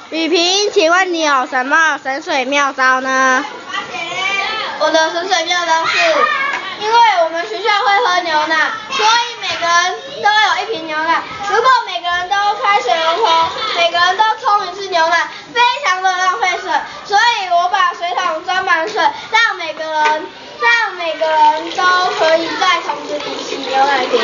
雨萍，请问你有什么省水妙招呢？ 我的省水妙招是，因为我们学校会喝牛奶，所以每个人都有一瓶牛奶。如果每个人都开水龙头，每个人都冲一次牛奶，非常的浪费水。所以我把水桶装满水，让每个人都可以在桶子里洗牛奶瓶。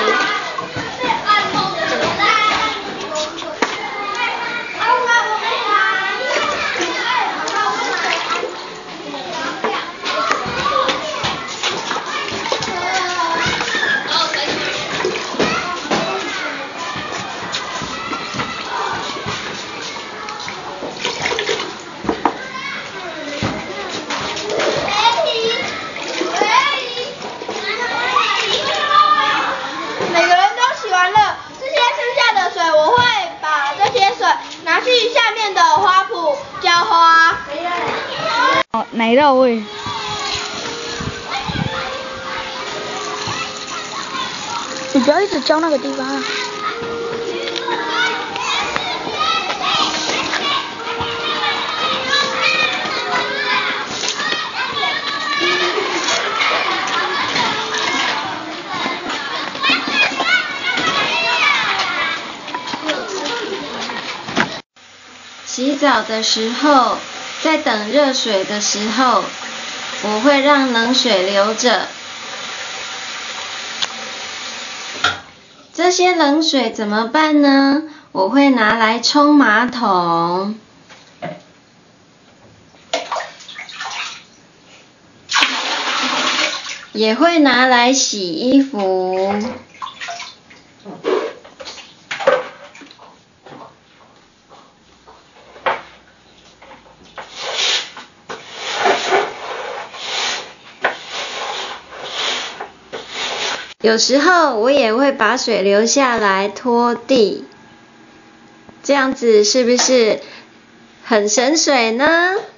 拿去下面的花圃浇花。 奶酪味。你不要一直浇那个地方啊。 洗澡的时候，在等热水的时候，我会让冷水留着。这些冷水怎么办呢？我会拿来冲马桶，也会拿来洗衣服。有时候我也会把水留下来拖地，这样子是不是很省水呢？